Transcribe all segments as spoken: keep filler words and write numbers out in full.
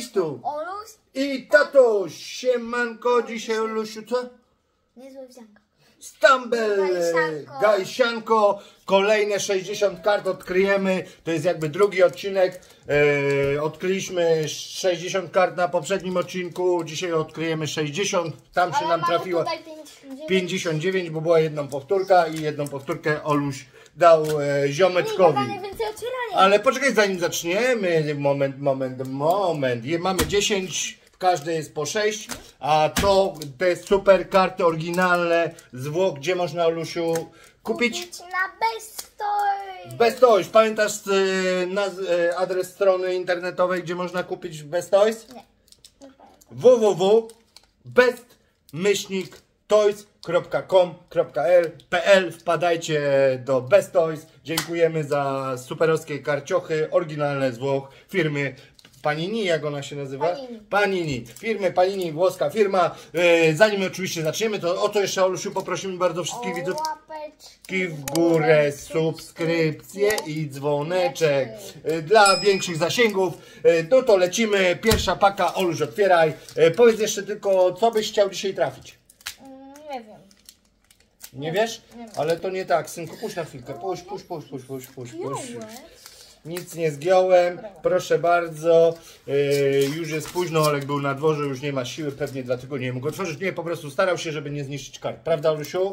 Wejdź tu. Oluś I tatuś. Siemanko, dzisiaj Olusiu co? niezłe wzianko. Stumble, Gajsianko. Gajsianko, kolejne sześćdziesiąt kart odkryjemy, to jest jakby drugi odcinek, e, odkryliśmy sześćdziesiąt kart na poprzednim odcinku, dzisiaj odkryjemy sześćdziesiąt, tam się Ale nam mamy trafiło tutaj pięćdziesiąt dziewięć. pięćdziesiąt dziewięć, bo była jedną powtórka i jedną powtórkę Oluś dał e, ziomeczkowi. Nie, więcej otwierania. Ale poczekaj, zanim zaczniemy, moment, moment, moment, Je, mamy dziesięć, w każdej jest po sześć, a to te super karty oryginalne z Włoch, gdzie można, Olusiu, kupić? Kupić na Bestoy. Best Toys. Pamiętasz y, naz, y, adres strony internetowej, gdzie można kupić Best Toys? Nie. Nie pamiętam. w w w kropka best toys kropka com kropka p l. Wpadajcie do Best Toys. Dziękujemy za superowskie karciochy oryginalne z Włoch firmy Panini, jak ona się nazywa? Panini. Panini. Firmy Panini, włoska firma. E, zanim oczywiście zaczniemy, to o to jeszcze, Olusiu, poprosimy bardzo wszystkich widzów. Łapeczki W górę, subskrypcje i dzwoneczek. E, Dla większych zasięgów. E, No to lecimy. Pierwsza paka, Oluś, otwieraj. E, Powiedz jeszcze tylko, co byś chciał dzisiaj trafić. Mm, nie wiem. Nie wiesz? nie wiem. Ale to nie tak, synku, puść na chwilkę. Puść, puść, puść, puść, puść, puść, puść. Jołek. Nic nie zgiąłem, proszę bardzo. Yy, już jest późno, Olek był na dworze, już nie ma siły, pewnie dlatego nie mógł otworzyć. Nie, po prostu starał się, żeby nie zniszczyć kart. Prawda, Olusiu?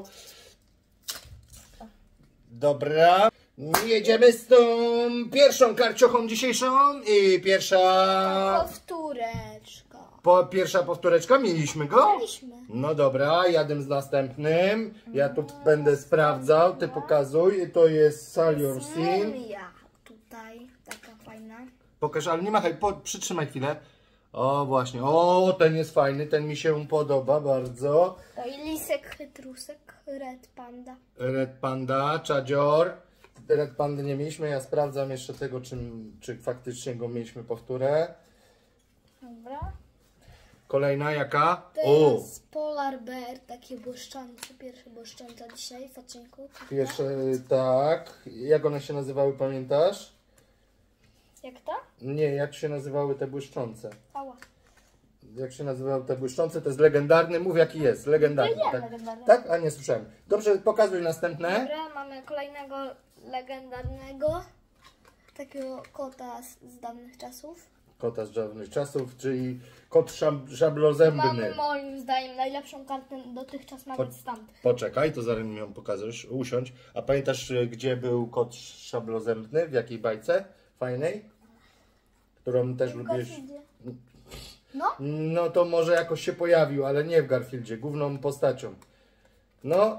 Dobra. Jedziemy z tą pierwszą karciochą dzisiejszą i pierwsza... Powtóreczka. Po, pierwsza powtóreczka, mieliśmy go? Mieliśmy. No dobra, jadę z następnym. Ja tu będę sprawdzał, ty pokazuj. To jest Salior Sin. Ja tutaj, taka fajna. Pokaż, ale nie machaj, po, przytrzymaj chwilę. O właśnie, o ten jest fajny, ten mi się podoba bardzo. O i lisek, chytrusek, red panda. Red Panda, Czadzior. Red Pandy nie mieliśmy, ja sprawdzam jeszcze tego, czym, czy faktycznie go mieliśmy powtórę. Dobra. Kolejna jaka? O, Teraz Polar Bear, takie błyszczące, pierwsze błyszczące dzisiaj w odcinku. pierwsze, tak. Jak one się nazywały, pamiętasz? Jak to? Nie, jak się nazywały te błyszczące? Ała. Jak się nazywały te błyszczące? To jest legendarny, mów jaki jest, legendarny. No nie, Tak? legendarny. Tak? A nie słyszałem. Dobrze, pokazuj następne. Dobra, mamy kolejnego legendarnego, takiego kota z, z dawnych czasów. Kota z dawnych czasów, czyli kot szab szablozębny. Mamy moim zdaniem najlepszą kartę dotychczas nawet z tamtych. Poczekaj, to zaraz mi ją pokażesz, usiądź. A pamiętasz, gdzie był kot szablozębny? W jakiej bajce fajnej? Którą też W lubisz. Garfieldzie. No, No to może jakoś się pojawił, ale nie w Garfieldzie, główną postacią. No,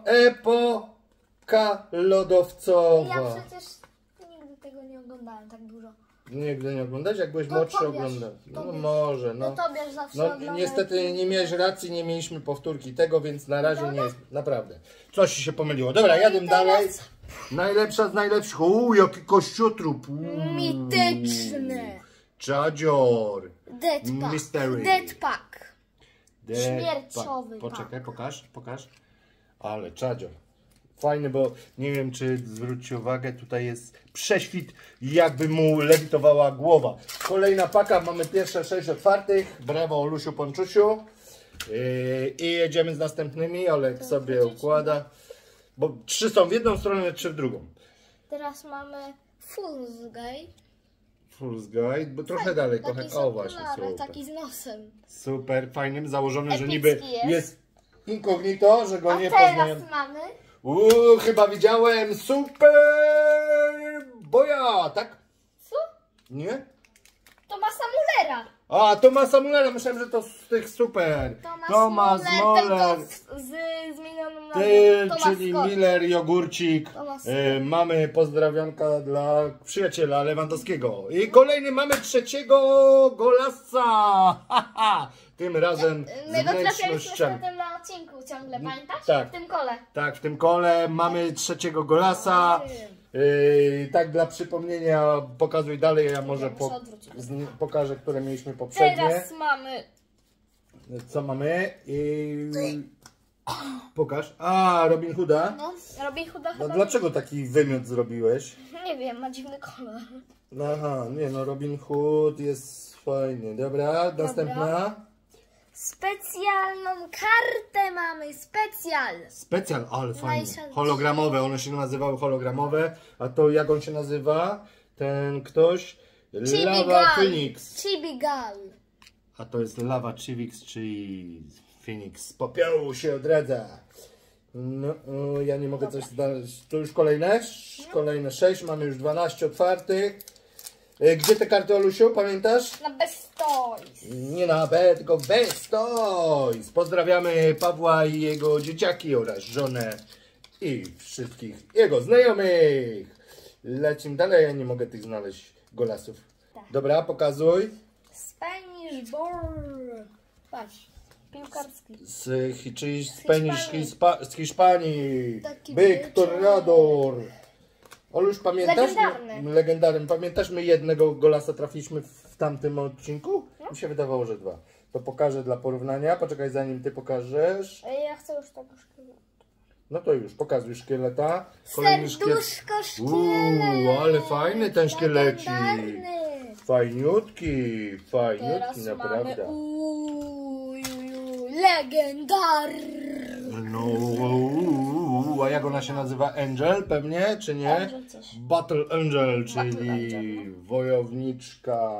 epoka lodowcowa. ja przecież nigdy tego nie oglądałem tak dużo. Nigdy nie oglądałeś? Jak byłeś To młodszy, Tobiasz, oglądał. No Tobiasz. może, No, no. Tobiasz zawsze No oglądał. niestety nie miałeś racji, nie mieliśmy powtórki tego, więc na razie nie jest, naprawdę. Coś ci się pomyliło. Dobra, jadę teraz- dalej. Najlepsza z najlepszych. Uuu, jaki kościotrup. Uuu. Mityczny. Czadzior. Deadpack. Mystery. Deadpack. Deadpack. Śmierciowy Poczekaj, pak. pokaż, pokaż. Ale czadzior. Fajny, bo nie wiem, czy zwróćcie uwagę, tutaj jest prześwit, jakby mu lewitowała głowa. Kolejna paka, mamy pierwsze sześć otwartych. Brawo, Olusiu, Ponczusiu. Yy, I jedziemy z następnymi. Olek sobie układa. Bo trzy są w jedną stronę, trzy w drugą. Teraz mamy Fool's Guy. Fool's Guide, bo trochę dalej, Taki trochę. z O właśnie, okularem, super. taki z nosem. Super, fajnym, założony, że Epicki niby jest. jest incognito, że go A nie teraz poznają. mamy Uuu, chyba widziałem Super Boya, tak? co? Nie? Tomasa Mullera. A, Tomasa Mullera, myślałem, że to z tych super. Tomasz Tomas Muller, Muller. tylko z, z zmienioną Ty, nazwą. Tomasz czyli Scott. Miller, jogurcik. Tomas E, mamy pozdrawionka dla przyjaciela Lewandowskiego. I kolejny mamy trzeciego golasa. Ha, ha. Tym razem My z go trafialiśmy wnętrznościami. z tym na odcinku ciągle, pamiętasz? tak. W tym kole. Tak, w tym kole mamy trzeciego golasa. Yy, tak dla przypomnienia pokazuj dalej, ja może Ja muszę po, odwrócić. z, pokażę, które mieliśmy poprzednie. Teraz mamy Co mamy? I... Pokaż. A, Robin Hooda. no, Robin Hooda No chyba. dlaczego taki wymiot zrobiłeś? Nie wiem, ma dziwny kolor. Aha, nie no, Robin Hood jest fajnie. Dobra, następna. Specjalną kartę mamy, specjal. Specjal, ale fajnie. Najszybciej. Hologramowe, one się nazywały hologramowe. A to jak on się nazywa? Ten ktoś? Lava Phoenix. Chibigal. A to jest Lava Chivix, czyli Phoenix z popiołu się odradza. No, o, ja nie mogę Dobra. coś znaleźć. To już kolejne? Kolejne sześć, mamy już dwanaście otwartych. Gdzie te karty, Olusiu, pamiętasz? Na Best Toys. Nie na B, tylko Best Toys. Pozdrawiamy Pawła i jego dzieciaki oraz żonę i wszystkich jego znajomych. Lecimy dalej, ja nie mogę tych znaleźć golasów. Tak. Dobra, pokazuj. Spanish Ball. Patrz, piłkarski. Z, czyli Spanish Hispa, z Hiszpanii. Taki Big Tornador. Oluś, pamiętasz? Legendarny. Legendarny. Pamiętasz, my jednego golasa trafiliśmy w tamtym odcinku? No. Mi się wydawało, że dwa. To pokażę dla porównania. Poczekaj, zanim ty pokażesz. Ja chcę już tego szkieletu. No to już, pokazuj szkieleta. Serduszko szkielet. Uuu, ale fajny ten szkielecik. Legendarny. Fajniutki, fajniutki, Teraz naprawdę. mamy uj, uj, uj, legendarny. No, uuu, a jak ona się nazywa? Angel pewnie, czy nie? Angel coś. Battle Angel, czyli Battle Angel, wojowniczka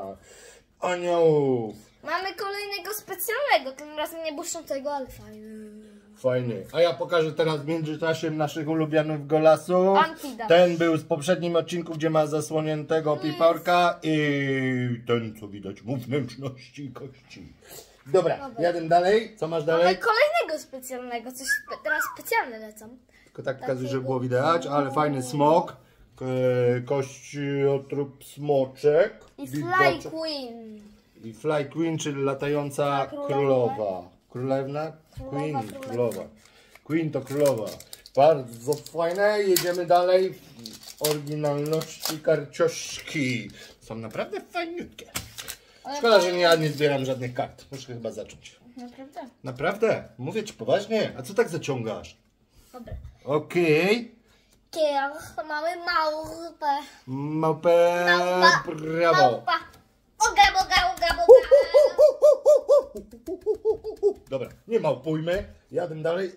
aniołów. Mamy kolejnego specjalnego, tym razem nie błyszczącego, ale fajny. Fajnie. A ja pokażę teraz w międzyczasie naszych ulubionych golasów. Antidash. Ten był z poprzednim odcinku, gdzie ma zasłoniętego piporka i ten, co widać mu wnętrzności kości. Dobra, Dobra. jadę dalej. Co masz dalej? Mamy kolejnego specjalnego, coś spe teraz specjalne lecą. Tylko tak pokazuję, żeby było widać, ale fajny smok. Ko kościotrup smoczek. I Fly Wilgoczek. Queen. I Fly Queen, czyli latająca królowa. królowa. Królewna? Królowa, Queen, królowa. królowa. Queen to królowa. Bardzo fajne. Jedziemy dalej. W oryginalności karcioszki. Są naprawdę fajniutkie. Szkoda, że ja nie zbieram żadnych kart. Muszę chyba zacząć. Naprawdę? Naprawdę? Mówię ci poważnie. A co tak zaciągasz? Dobra. Okej. Kier, mamy małpę. Małpę. Małpa. Brawo. Małpa. Oga, boga, oga, boga. Dobra, nie małpujmy. Jadę dalej.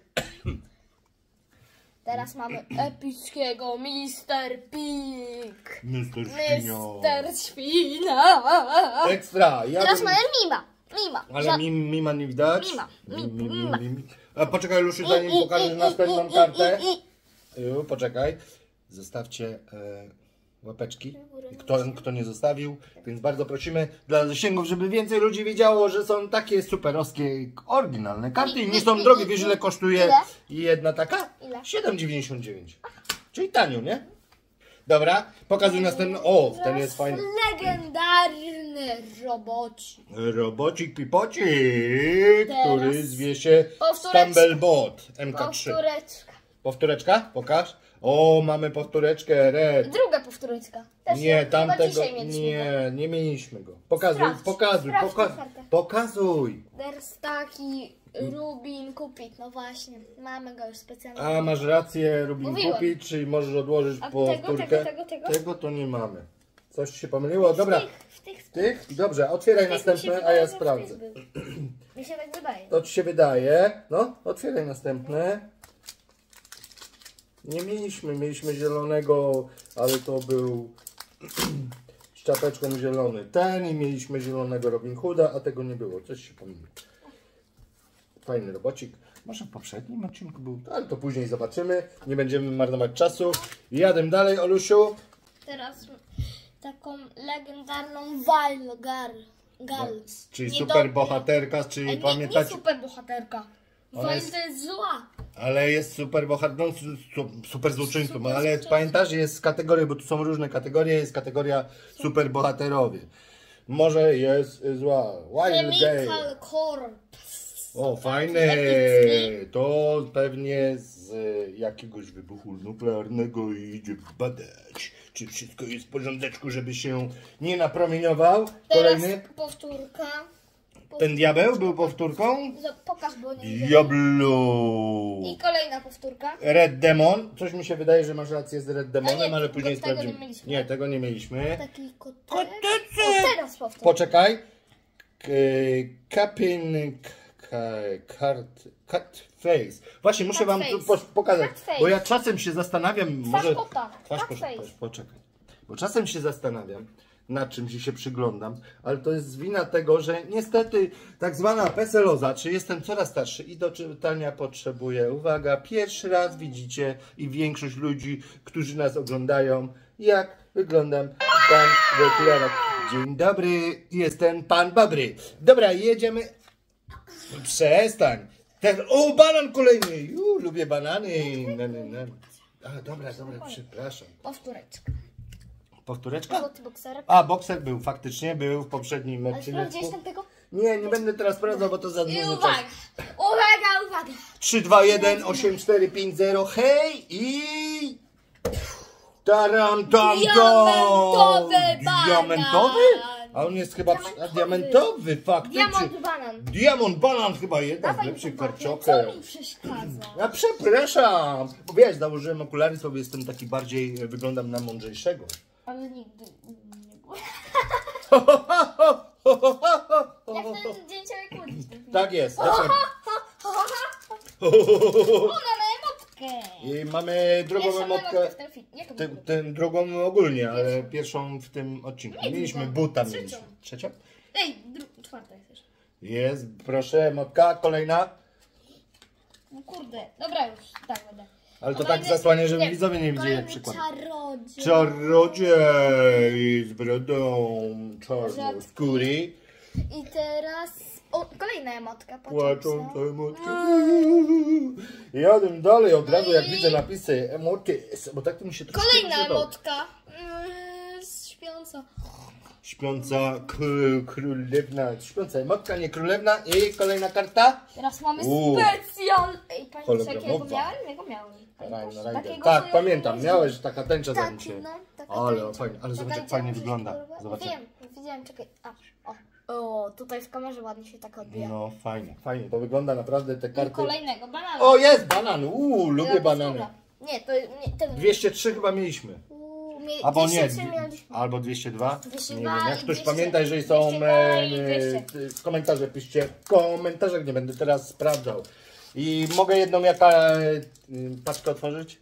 Teraz mamy epickiego mister Pig. mister Świnio. mister Świna. Ekstra. Ja Teraz bym... mamy Mima. Mima. Ale Ża- mim, mima nie widać. Mima. Mi, mi, mi, Mima. mi, mi. A poczekaj, Lusiu, zanim I, i, pokażesz i, następną i, i, kartę. i, i. Ju, poczekaj. Zostawcie e, łapeczki. Kto, kto nie zostawił. Więc bardzo prosimy dla zasięgów, żeby więcej ludzi wiedziało, że są takie superowskie, oryginalne karty i nie są drogie. Wiesz, ile kosztuje Ile? jedna taka? Ile? siedem dziewięćdziesiąt dziewięć. Czyli tanio, nie? Dobra, pokazuj następny. O, ten jest fajny. Legendarny robocik. Robocik Pipocik, Teraz który zwie się powtóreczka. Stumblebot M K trzy. Powtóreczka. Powtóreczka? Pokaż. O, mamy powtóreczkę Red. Druga powtóreczka. Też Nie, chyba tamtego. dzisiaj mieliśmy go. Nie, nie mieliśmy go. Pokazuj, Sprawdź, pokazuj, sprawdź poka tę kartę. pokazuj. There's taki Rubin Kupit, no właśnie, mamy go już specjalnie. A, masz rację, Rubin Mówiłem. kupić, czyli możesz odłożyć A powtórkę. tego, tego, tego, tego? to nie mamy. Coś się pomyliło? Dobra. W tych, w tych, w Tych? Dobrze, otwieraj tych mi się następne, a wydaje, ja że w sprawdzę. tych był. Mi się tak wydaje. To ci się wydaje. No, otwieraj następne. Nie mieliśmy, mieliśmy zielonego, ale to był z czapeczką zielony ten i mieliśmy zielonego Robin Hooda, a tego nie było. Coś się pomyliło. Fajny robocik. Może w poprzednim odcinku był, ale to później zobaczymy. Nie będziemy marnować czasu. Jadę dalej, Olusiu. Teraz taką legendarną Valgar. Gal. Czyli Nie super do- bohaterka, czyli Nie, nie pamiętacie. super bohaterka. Ona Val jest- to jest zła. Ale jest super bohater, no, su, su, super złoczyńcą, Super ale złoczyńcą. pamiętasz, jest kategoria, bo tu są różne kategorie, jest kategoria super bohaterowie. Może jest y, zła. Wild Gale. Chemical Corpse. O, fajne. Epicki. To pewnie z y, jakiegoś wybuchu nuklearnego i idzie badać, czy wszystko jest w porządeczku, żeby się nie napromieniował. Teraz Kolejny. powtórka. Ten diabeł był powtórką? Zo- Pokaż, bo nie widzę. Diablo. I kolejna powtórka. Red Demon. Coś mi się wydaje, że masz rację z Red Demonem, A nie, ale później tego nie sprawdzimy. mieliśmy. Nie, tego nie mieliśmy. Taki koteczek. Koteczek! O, teraz powtórz. Poczekaj. K- Capin Cut Cut Face. Właśnie muszę Cut wam face. tu po- pokazać, Cut face. bo ja czasem się zastanawiam, Twarz może kota. Twarz Cut poczekaj, face. poczekaj. Bo czasem się zastanawiam, nad czymś i się przyglądam, ale to jest wina tego, że niestety tak zwana peseloza, czy jestem coraz starszy i do czytania potrzebuję, uwaga, pierwszy raz widzicie i większość ludzi, którzy nas oglądają, jak wyglądam pan w okularach. Dzień dobry, jestem pan Babry. Dobra, jedziemy. Przestań. Ten, o, banan kolejny. Ju, lubię banany. Na, na, na. A, dobra, dobra, przepraszam. Powtóreczka. Powtóreczka? Złoty bokserek. A, bokser był, faktycznie był w poprzednim Ale odcinku. sprawdziłeś tam tego? Nie, nie będę teraz sprawdzał, bo to za I dużo czasu. uwaga, uwaga, uwaga. trzy, dwa, jeden, osiem, cztery, pięć, zero, hej i... Taram, tam, Diamentowy banan. Diamentowy? A on jest chyba... Diamentowy. A, diamentowy, faktycznie. Diamant banan. Diamond banan chyba jedna z Dawaj lepszych mi to, karczokę. co mi przeszkadza? Ja przepraszam, bo wiesz, założyłem okulary, sobie jestem taki bardziej, e, wyglądam na mądrzejszego. Ale nigdy nie było. Jak ten zdjęcie kłócić. Tak jest. Zaczynamy. O, mamy emotkę. I mamy drugą Pierwszą emotkę. emotkę w tym filmie. Jaką Tę drugą? tę drugą ogólnie, ale pierwszą w tym odcinku. Nie, Mieliśmy drugą. buta, Trzecią. mieliśmy. Trzecia? Ej, dru- czwarta jest jeszcze. Jest, proszę, emotka, kolejna. No kurde, dobra już, tak będę. Ale to Kolejny- tak zasłania, żeby nie, widzowie nie widzieli jak kolejny przykład. czarodziej. Czarodziej z brodą czarnoskóry. I teraz... O, kolejna emotka. Płacząca emotka. Jadę dalej od razu, jak I- widzę napisy emoty, bo tak to mi się troszkę Kolejna nie podoba. emotka. Yy, śpiąca. Śpiąca kr- królewna, śpiąca emotka, nie królewna. I kolejna karta. Teraz mamy Uuu. specjal. Ej, pamiętasz jakiego Hologramowa. miałem? Jakiego miałem? Rajna, Takiego, rajna. co Tak, ja pamiętam, miałem. miałeś taka tęcza za Tak, mnie. no, taka Ale tęcza. fajnie, ale zobacz Taka jak fajnie tęcza wygląda. kolorowa. Zobacz. Wiem, widziałem, czekaj. A, o. O, tutaj w kamerze ładnie się tak odbija. No fajnie, fajnie, to wygląda naprawdę te I karty. kolejnego banana. O, jest banan, uuu, lubię Teraz banany. powtóra. Nie, to nie, ten. dwieście trzy chyba mieliśmy. Uuu, mie- Albo nie, dwieście trzy mieliśmy. albo dwieście dwa. dwieście Nie dwa wiem, jak i ktoś dwieście. pamięta, jeżeli są dwieście dwa i e, dwieście. w komentarze piszcie, w komentarzach nie będę teraz sprawdzał. I mogę jedną jaka e, paczkę otworzyć?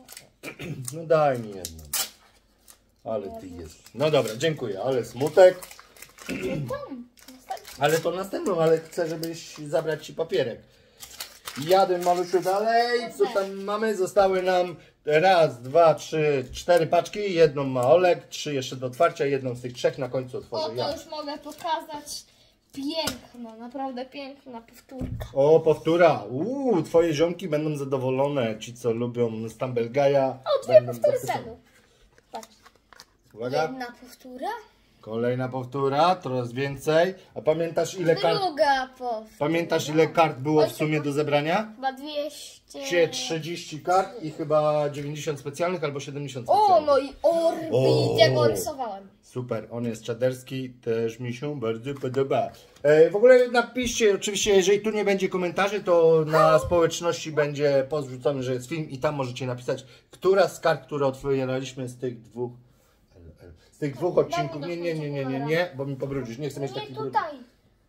No daj mi jedną. Ale ty jest. No dobra, dziękuję, ale smutek. Tam, Ale to następną, ale chcę, żebyś zabrać ci papierek. Jadę malusiu dalej. Co tam mamy? Zostały nam raz, dwa, trzy, cztery paczki. Jedną ma Olek, trzy jeszcze do otwarcia. Jedną z tych trzech na końcu O, otworzę to ja. już mogę pokazać. Piękna, naprawdę piękna powtórka. O, powtóra. Uuu, twoje ziomki będą zadowolone. Ci, co lubią Stumble Guy'a. O, dwie będą powtóry zachwycone. senu. Patrz. Uwaga. Jedna powtóra, Kolejna powtóra, coraz więcej. A pamiętasz ile kart, druga powtóra. pamiętasz ile kart było w sumie do zebrania? Chyba dwieście. Się trzydzieści kart i chyba dziewięćdziesiąt specjalnych albo siedemdziesiąt O, specjalnych. no i Orbidiego rysowałem. Super, on jest czaderski, też mi się bardzo podoba. E, w ogóle napiszcie, oczywiście, jeżeli tu nie będzie komentarzy, to na społeczności będzie pozrzucony, że jest film i tam możecie napisać, która z kart, które otwieraliśmy z tych dwóch z tych dwóch odcinków. Nie, nie, nie, nie, nie, nie, bo mi pobrudzisz, nie chcę mieć Nie takich brudów. tutaj.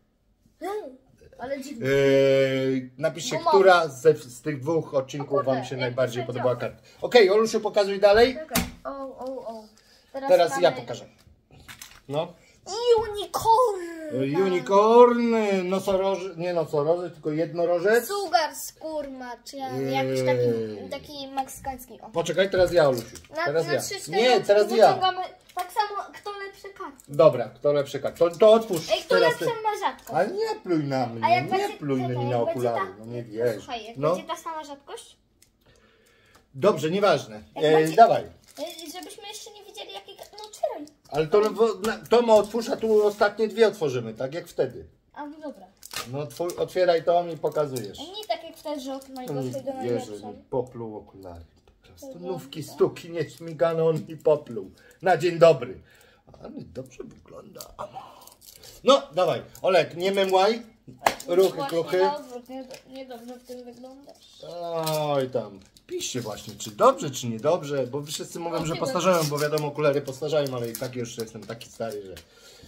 Ale dziwnie. Yy, napiszcie, Gumowy. która ze, z tych dwóch odcinków O kurde, Wam się jak najbardziej to podobała działa. karta. Okej, Olusiu, pokazuj dalej. Czekaj. O, o, o. Teraz, Teraz mamy ja pokażę. No. Unicorn. Unicorn, nosorożec, nie nosorożec, tylko jednorożec. Sugar skurma, czy jakiś taki, taki meksykański. O. Poczekaj, teraz ja, Olusiu. Na, Teraz na ja. trzy, cztery Nie, teraz odcinki ja. wyciągamy tak samo, kto lepsze karty. Dobra, kto lepszy kart? To, to otwórz Ej, kto teraz ty. lepsze ma rzadkość. Ale nie pluj na A mnie, jak nie będzie, pluj czekaj, mi jak na będzie okulary, ta- no nie wiesz. Słuchaj, jak No, będzie ta sama rzadkość, dobrze, nieważne. Jak E, będzie- dawaj. y, żebyśmy jeszcze nie widzieli jakiej... No otwieraj. Ale to, to ma otwórz, a tu ostatnie dwie otworzymy, tak jak wtedy. A no dobra. No twój, otwieraj to mi pokazujesz. A nie tak jak wtedy, że od najgorszej do Jezu, najlepszej. popluł okulary. Po prostu nówki, stuki, nieśmigane on mi popluł. Na dzień dobry. Ale dobrze wygląda. No, dawaj. Olek, nie memłaj. Ruchy, Właśnie kruchy. na odwrót, nie, niedobrze w tym wyglądasz. Oj tam. Piszcie właśnie, czy dobrze, czy niedobrze, bo wszyscy mówią, No, że nie postarzają, bo wiadomo, okulary postarzają, ale i tak już jestem taki stary, że...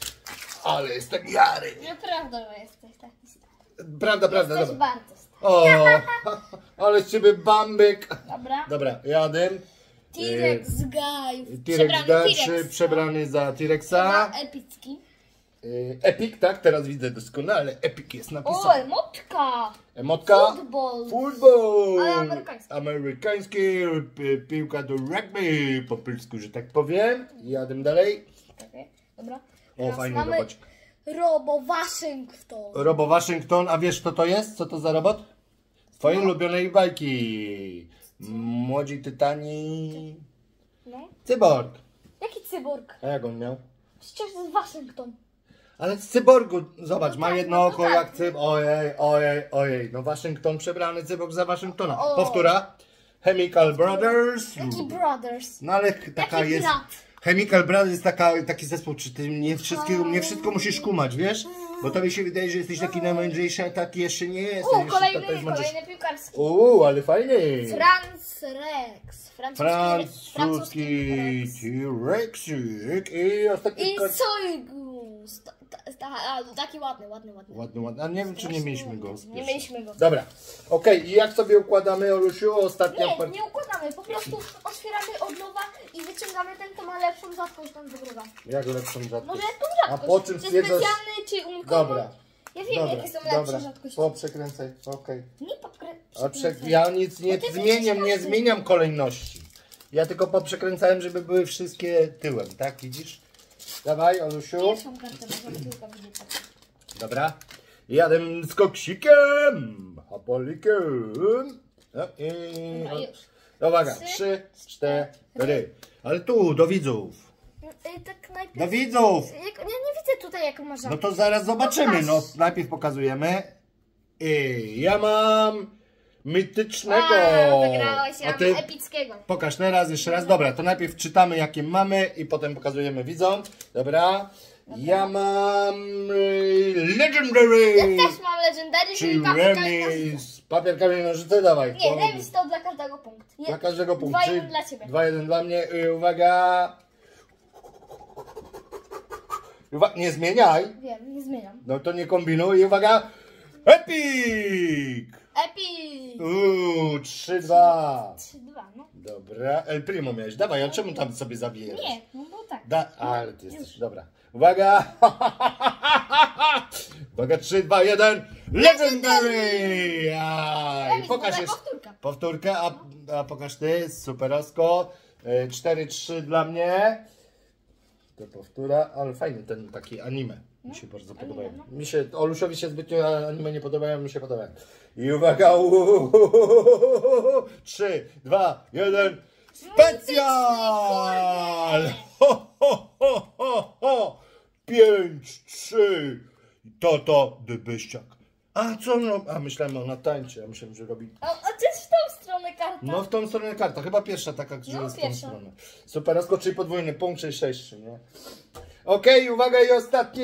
Ale jestem jary. Nieprawda, że jesteś taki stary. Prawda, prawda, Jesteś dobra. bardzo stary. O, ale z ciebie bambyk. Dobra. Dobra, jadę. T-Rex guy. T-Rex Przebrany Gaczy, T-Rex. przebrany za T-Rexa. Chyba epicki. Y, Epic, tak? Teraz widzę doskonale. Epic jest O, napisane. emotka. Emotka. Football. Football. Ale amerykański. Amerykański, pi- piłka do rugby, po polsku, że tak powiem. Jadę dalej. Okay, dobra. O, Teraz fajnie, mamy zobacz. Robo Waszyngton. Robo Waszyngton, a wiesz kto to jest? Co to za robot? Z twojej No. ulubionej bajki. Młodzi Tytani. No. Cyborg. Jaki cyborg? A jak on miał? Przecież to jest Waszyngton. Ale z cyborgu, zobacz, No ma tak, jedno no oko tak. jak cyb. Ojej, ojej, ojej. No Waszyngton przebrany cyborg za Waszyngtona. O. Powtóra. Chemical Brothers. Jaki Brothers? No ale taka Jaki jest. brat? Chemical Brothers jest taka, taki zespół, czy ty nie wszystkiego, nie wszystko musisz kumać, wiesz? Bo tobie się wydaje, że jesteś taki najmądrzejszy, a taki jeszcze nie jesteś. U, Jeszcze kolejny, to jest mądrzejszy. kolejny piłkarski. Uuu, ale fajny. Franz Rex. Francuski, Francuski Rex. T-Rexik i ostatni I kart. Soygus. Ta- ta- ta- a, Taki ładny, ładny, ładny. Ładny, ładny. A nie wiem, czy nie mieliśmy go. Nie mieliśmy go. Dobra. Okej, i jak sobie układamy, Olusiu, ostatnią Nie, partię? nie układamy, po prostu otwieramy od nowa i wyciągamy ten, kto ma lepszą rzadkość tam wygrywa. Jak lepszą rzadkość? Może tą A rzadkość. po czym czy stwierdzasz... specjalny, czy uncommon? Dobra. Ja wiem, Dobra, jakie są lepsze dobra. rzadkości. Poprzekręcaj, okej. Nie podkrę... A prze... Ja nic nie Bo ty zmieniam, widzisz nie każdy. zmieniam kolejności. Ja tylko poprzekręcałem, żeby były wszystkie tyłem, tak? Widzisz? Dawaj, Olusiu. Pierwszą kartę może tylko widzieć. Dobra. Jadę z koksikiem. Apolikiem. No i... Dobra, już. Uwaga, Trzy, trzy, cztery. Ale tu, do widzów. No, y, tak najpierw... Do widzów! Jak, ja nie widzę tutaj, jaką masz No rzadkość. to zaraz zobaczymy. Pokaż. No najpierw pokazujemy. I ja mam mitycznego. A, wygrałeś, ja A mam ty epickiego. pokaż teraz, jeszcze raz. Dobra, to najpierw czytamy jakie mamy i potem pokazujemy widzom. Dobra. Ja mam y, Legendary. Ja też mam Legendary, Czy czyli papier, każdy... remis. Papier, kamień, nożyce, dawaj. Nie, To- remis to dla każdego punkt. Je... Dla każdego punktu. dwa Czyli jeden dla ciebie. dwa jeden dla mnie. Y, uwaga. Uwa nie zmieniaj. Wiem, nie zmieniam. No to nie kombinuj. I uwaga. Epic! Epic! Uuu, trzy dwa. trzy dwa, no. Dobra. El Primo miałeś. Dawaj, a czemu tam sobie zabijasz? Nie, no bo tak. Da ale ty jesteś. Dobra. Uwaga. Uwaga, trzy dwa jeden. Legendary! Aj, Remis, pokaż dobra, jeszcze. powtórka. Powtórkę, a, a pokaż ty. Superosko. cztery trzy dla mnie. To powtóra, ale fajny ten taki anime. Mi się bardzo podobają. no. Mi się, Olusiowi się zbytnio anime nie podobają, mi się podobają. I uwaga, trzy, dwa, jeden, specjal! Ho, ho, ho, ho, ho! pięć, trzy, to to dybyściak. A co no? A myślałem, ona tańczy, ja myślałem, że robi... A, a to jest w tą stronę karta. No w tą stronę karta, chyba pierwsza taka, że No, jest w tą pierwsza. stronę. Super, rozkoczyj podwójny punkt, czyli sześć trzy, nie? Okej, uwaga i ostatnie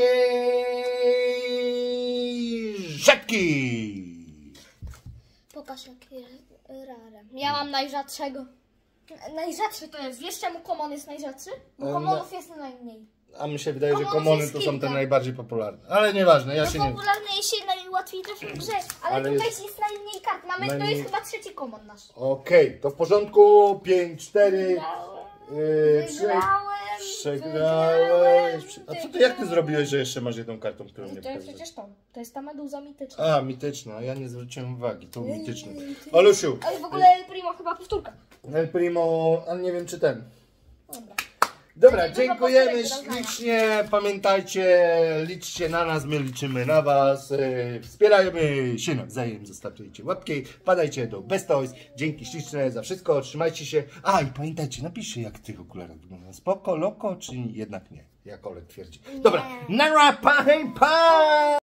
rzadki. Pokaż jakie rare. Ja mam najrzadszego. Najrzadszy to jest, wiesz czemu Common jest najrzadszy? Bo E, Commonów jest najmniej. A mi się wydaje, że Komony komony jest to są kilka. te najbardziej popularne. Ale nieważne, ja się No nie... popularniejszy, najłatwiej trafić w grze, ale, Ale tutaj jest- jest najmniej kart. Mamy, to najmniej- jest chyba trzeci Common nasz. Okej, to w porządku. pięć cztery. Yy, Wygrałem, Przegrałeś. A co ty, jak ty wygrałem. zrobiłeś, że jeszcze masz jedną kartą, którą nie To jest pokazujesz? przecież to. To jest ta meduza mityczna. A, mityczna, ja nie zwróciłem uwagi, to mityczne. Olusiu, Ale w ogóle El Primo chyba powtórka. El Primo, a nie wiem czy ten. Dobra. Dobra, Będzie dużo dziękujemy powtórek do rozdania. ślicznie. Pamiętajcie, liczcie na nas, my liczymy na was. Yy, Wspierajmy się nawzajem, zostawcie łapki, padajcie do Best Toys. Dzięki śliczne za wszystko, trzymajcie się. A i pamiętajcie, napiszcie jak w tych okularach wygląda. Spoko, loko, czy jednak nie, jak Olek twierdzi. Dobra, nara, pa, hej, pa!